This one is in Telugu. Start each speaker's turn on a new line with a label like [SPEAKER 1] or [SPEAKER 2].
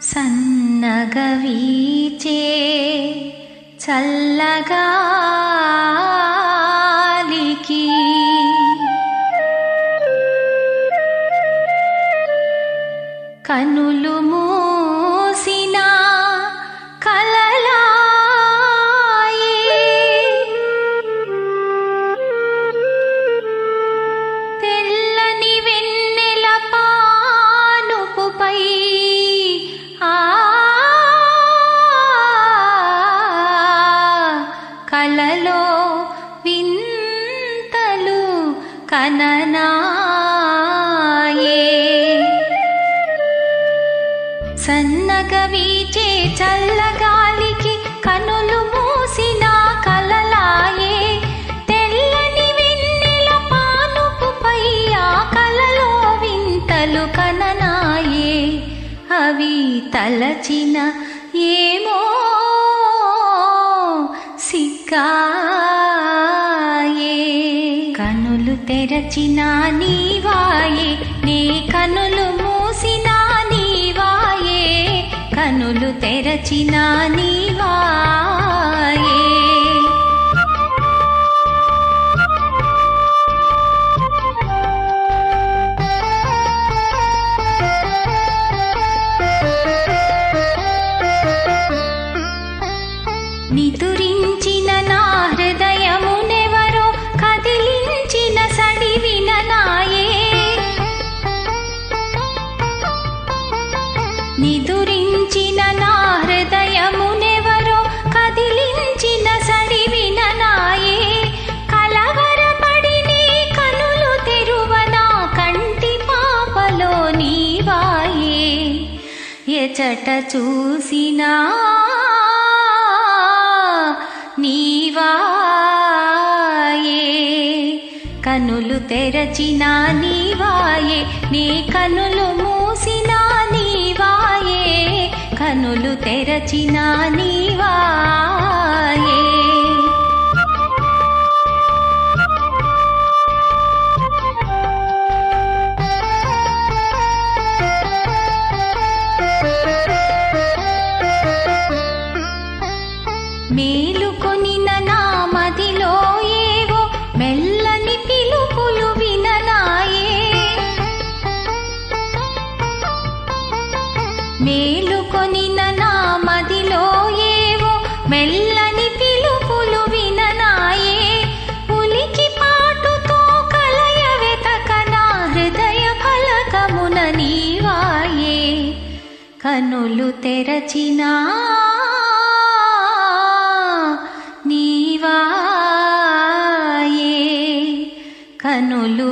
[SPEAKER 1] సన్నగ వీచే చల్లగాలికి కనులు మూసిన కలలాయే తెల్లని వెన్నెల పానుపుపై కలలో వింతలు కననాయే సన్నగ వీచే చల్లగాలికి కనులు మూసిన కలలాయే తెల్లని వెన్నెల పానుపుపై ఆ కలలో వింతలు కననాయే అవి తలచిన ఏమో సిగ్గాయే కనులు తెరచిన నీవాయే నీ కనులు మూసిన నీవాయే కనులు తెరచిన నీవాయే నిదురించిన నా హృదయమునెవరో కదిలించిన సడివిన నాయే నిదురించిన నా హృదయమునెవరో కదిలించిన సడివిన నాయే కలవరపడి నీ కనులు తెరువనా కంటి పాపలో నీవాయే ఎచట చూసినా నీవాయే కనులు తెరచిన నీవాయే నీ కనులు మూసిన నీవాయే కనులు తెరచిన నీవాయే మేలుకొనిన నా మదిలో ఏవో మెల్లని పిలుపులు విననాయే మేలుకొనిన నా మదిలో ఏవో మెల్లని పిలుపులు విననాయే ఉలికి పాటుతో కలయ వెతకనా హృదయ ఫలకమున నీవాయే కనులు తెరచినా నీవాయే కనులు